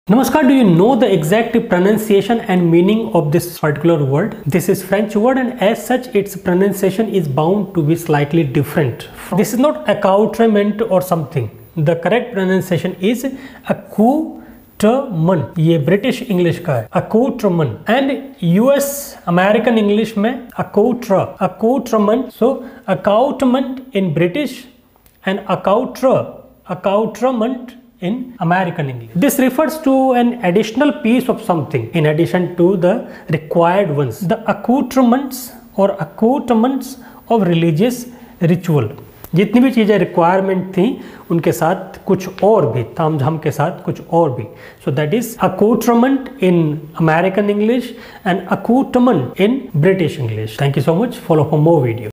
Namaskar, do you know the exact pronunciation and meaning of this particular word? This is French word and as such its pronunciation is bound to be slightly different. This is not accoutrement or something. The correct pronunciation is accoutrement. ये British English का है accoutrement and US American English में accoutrement. So accoutrement in British and accoutrement in American English. This refers to an additional piece of something in addition to the required ones. The accoutrements or accoutrements of religious ritual. जितनी भी चीज़ें requirement थी उनके साथ कुछ और भी, तामझाम के साथ कुछ और भी. So that is accoutrement in American English and accoutrement in British English. Thank you so much. Follow for more videos.